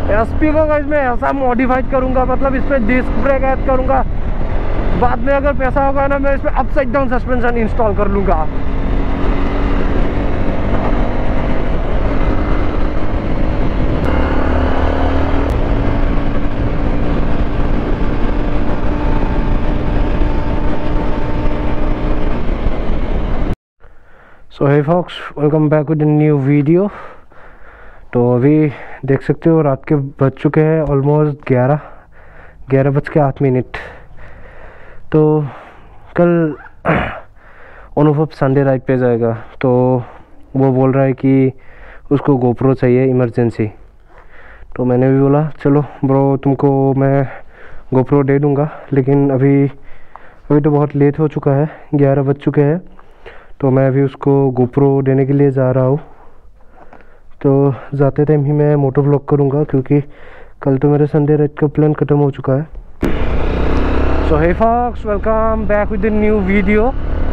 SP को guys मैं ऐसा मॉडिफाइड करूंगा, मतलब इस पर डिस्क ब्रेक ऐड करूंगा, बाद में अगर पैसा होगा ना मैं इस पर अपसाइड डाउन सस्पेंशन इंस्टॉल कर लूंगा। So hey folks, welcome back with new video. तो अभी देख सकते हो रात के बज चुके हैं ऑलमोस्ट 11:08। तो कल अनुभव संडे राइड पे जाएगा, तो वो बोल रहा है कि उसको गोप्रो चाहिए इमरजेंसी। तो मैंने भी बोला चलो ब्रो तुमको मैं गोप्रो दे दूँगा, लेकिन अभी तो बहुत लेट हो चुका है, 11 बज चुके हैं। तो मैं अभी उसको गोप्रो देने के लिए जा रहा हूँ। तो जाते टाइम ही मैं मोटो व्लॉग करूँगा, क्योंकि कल तो मेरे संडे राइड का प्लान ख़त्म हो चुका है। So hey folks, welcome back with the new video.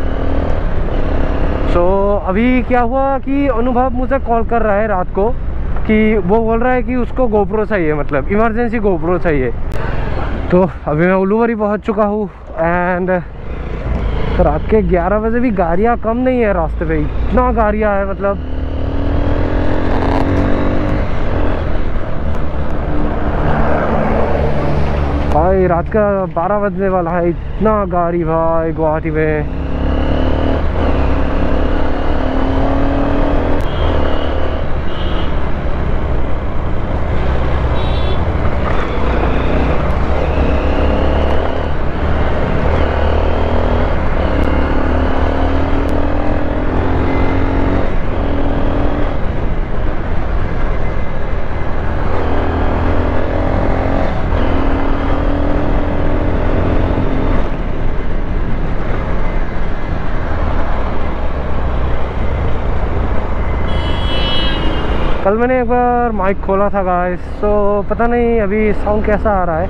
So अभी क्या हुआ कि अनुभव मुझे कॉल कर रहा है रात को कि वो बोल रहा है कि उसको गोप्रो चाहिए, मतलब इमरजेंसी गोप्रो चाहिए। तो अभी मैं उलूवरी पहुँच चुका हूँ एंड रात के 11 बजे भी गाड़ियाँ कम नहीं है रास्ते पे, इतना गाड़ियाँ है मतलब। भाई रात का 12 बजने वाला है, इतना गाड़ी भाई गुवाहाटी में। कल मैंने एक बार माइक खोला था गाइस, तो पता नहीं अभी साउंड कैसा आ रहा है।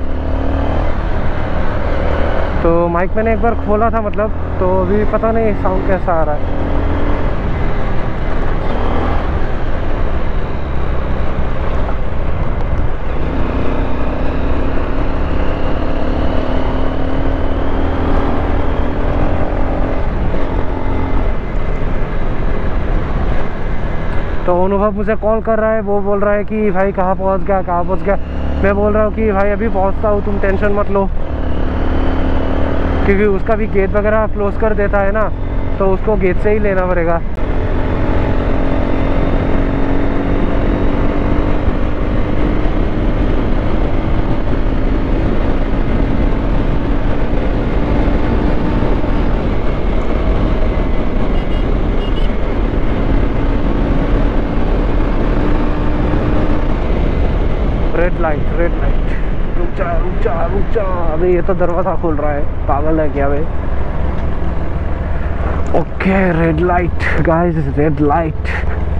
तो माइक मैंने एक बार खोला था मतलब, तो अभी पता नहीं साउंड कैसा आ रहा है। तो अनुभव मुझे कॉल कर रहा है, वो बोल रहा है कि भाई कहाँ पहुँच गया। मैं बोल रहा हूँ कि भाई अभी पहुँचता हूँ, तुम टेंशन मत लो, क्योंकि उसका भी गेट वगैरह क्लोज कर देता है ना, तो उसको गेट से ही लेना पड़ेगा। रेड लाइट, रुक जा। अबे ये तो दरवाजा खोल रहा है, पागल है क्या भाई। Okay red light guys, red light.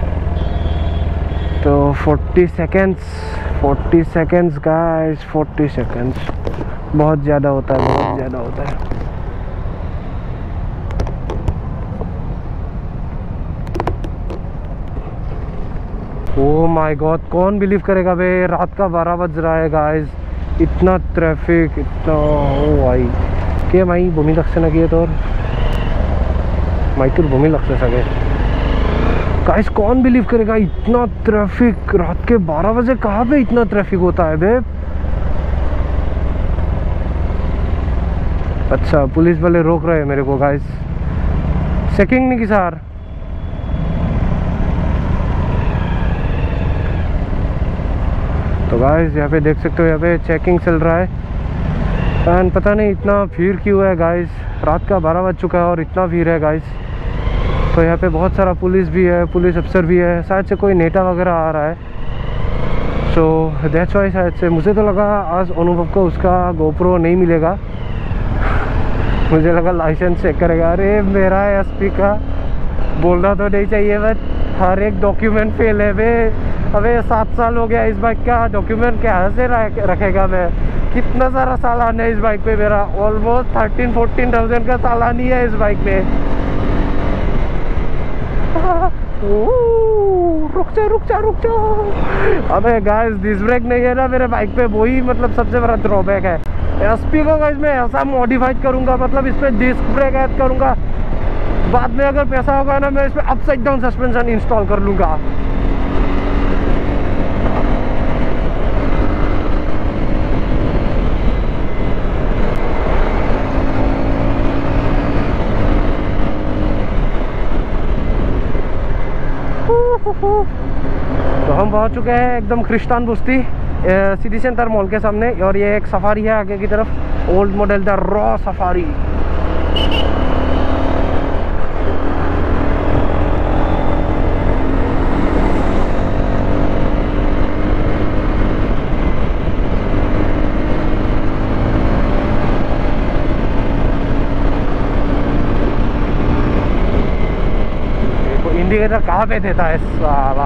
तो 40 सेकेंड्स गाइस, 40 सेकेंड्स बहुत ज़्यादा होता है, बहुत ज़्यादा होता है। ओ माय गॉड, कौन बिलीव करेगा बे, रात का 12 बज रहा है गाइस, इतना ट्रैफिक, इतना। ओ भाई के माई भूमि लक्ष्य ना किए तो माइतुर भूमि लक्ष्य सके गाइस, कौन बिलीव करेगा इतना ट्रैफिक रात के 12 बजे, कहाँ पे इतना ट्रैफिक होता है बे। अच्छा पुलिस वाले रोक रहे हैं मेरे को गाइस, चेकिंग नहीं की सर। तो गाइस यहाँ पे देख सकते हो, यहाँ पे चेकिंग चल रहा है एंड पता नहीं इतना भीड़ क्यों है गाइस, रात का 12 बज चुका है और इतना भीड़ है गाइस। तो यहाँ पे बहुत सारा पुलिस भी है, पुलिस अफसर भी है, शायद से कोई नेता वगैरह आ रहा है। सो दैट्स वाई शायद से मुझे तो लगा आज अनुभव को उसका गोप्रो नहीं मिलेगा। मुझे लगा लाइसेंस चेक करेगा। अरे मेरा एसपी का बोलना तो नहीं चाहिए, बट हर एक डॉक्यूमेंट फेल है बे। अबे 7 साल हो गया इस बाइक का, डॉक्यूमेंट क्या से रखेगा मैं। कितना सारा सालान है इस बाइक पे मेरा, ऑलमोस्ट 13-14 थाउजेंड का सालानी है इस बाइक में। रुक जा रुक जा रुक जा। अबे गाइस डिस्क ब्रेक नहीं है ना मेरे बाइक पे, वही मतलब सबसे बड़ा ड्रॉबैक है। एसपी को गाइस मैं ऐसा मॉडिफाइड करूंगा, मतलब इस पे डिस्क ब्रेक ऐड करूंगा, बाद में अगर पैसा होगा ना मैं इस पे अपसाइड डाउन सस्पेंशन इंस्टॉल कर लूंगा। तो हम पहुंच चुके हैं एकदम क्रिस्तान बस्ती सिटी सेंटर मॉल के सामने, और ये एक सफारी है आगे की तरफ, old model the raw Safari. Indicator कहाँ पे देता है साला।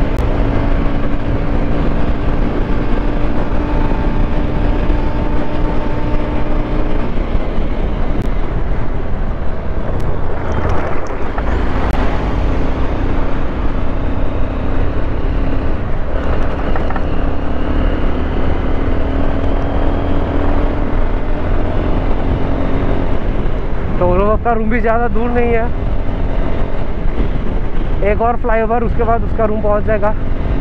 तो रोड का रूम भी ज़्यादा दूर नहीं है, एक और फ्लाईओवर उसके बाद उसका रूम पहुंच जाएगा।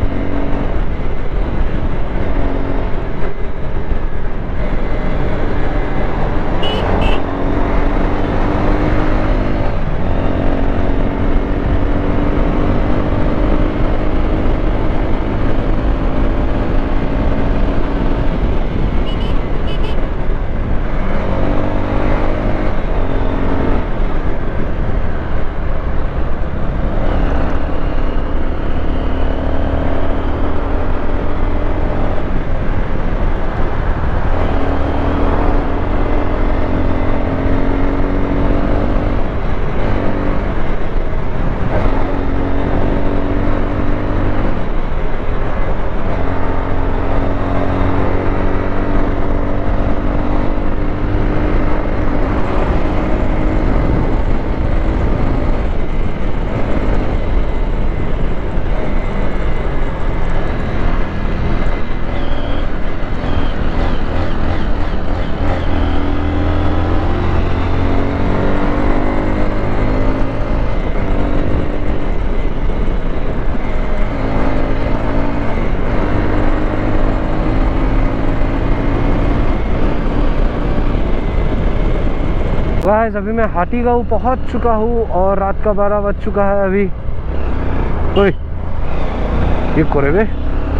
गाइस अभी मैं हाथीगांव पहुंच चुका हूँ और रात का 12 बज चुका है अभी। ओए ये करे बे,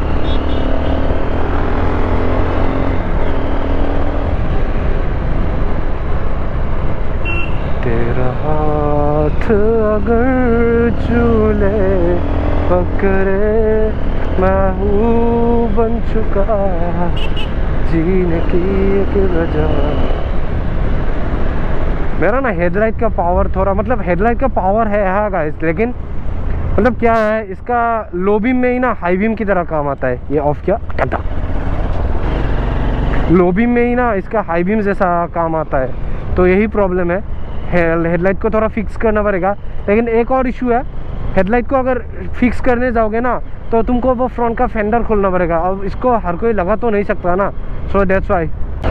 तेरा हाथ अगर चूले पकड़े मैं हूँ बन चुका जीने की एक वजह। मेरा ना हेडलाइट का पावर थोड़ा, मतलब हेडलाइट का पावर है हाँ गाइस, लेकिन मतलब क्या है इसका लो बीम में ही ना हाई बीम की तरह काम आता है। ये ऑफ किया, लो बीम में ही ना इसका हाई बीम जैसा काम आता है, तो यही प्रॉब्लम है। हेडलाइट को थोड़ा फिक्स करना पड़ेगा। लेकिन एक और इशू है, हेडलाइट को अगर फिक्स करने जाओगे ना तो तुमको वो फ्रंट का फेंडर खोलना पड़ेगा, अब इसको हर कोई लगा तो नहीं सकता ना, so that's why.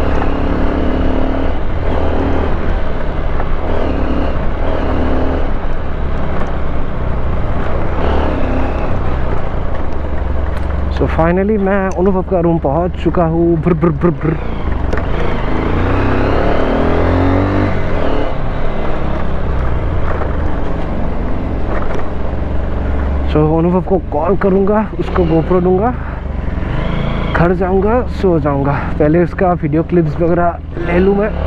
So finally मैं अनुभव का रूम पहुंच चुका हूँ। ब्र ब्र ब्र ब्र। सो अनुभव को कॉल करूँगा, उसको गोप्रो दूंगा, घर जाऊँगा, सो जाऊँगा। पहले उसका वीडियो क्लिप्स वगैरह ले लूँ मैं।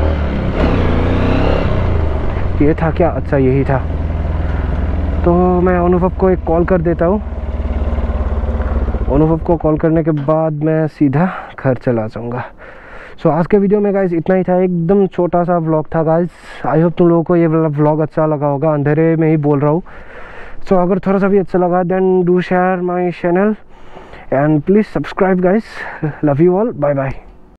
ये था क्या? अच्छा यही था। तो मैं अनुभव को एक कॉल कर देता हूँ। अनुभव को कॉल करने के बाद मैं सीधा घर चला जाऊँगा। सो आज के वीडियो में गाइस इतना ही था, एकदम छोटा सा व्लॉग था गाइस। आई होप तुम लोगों को ये व्लॉग अच्छा लगा होगा, अंधेरे में ही बोल रहा हूँ। सो अगर थोड़ा सा भी अच्छा लगा then do share my channel and please subscribe guys. Love you all, bye bye.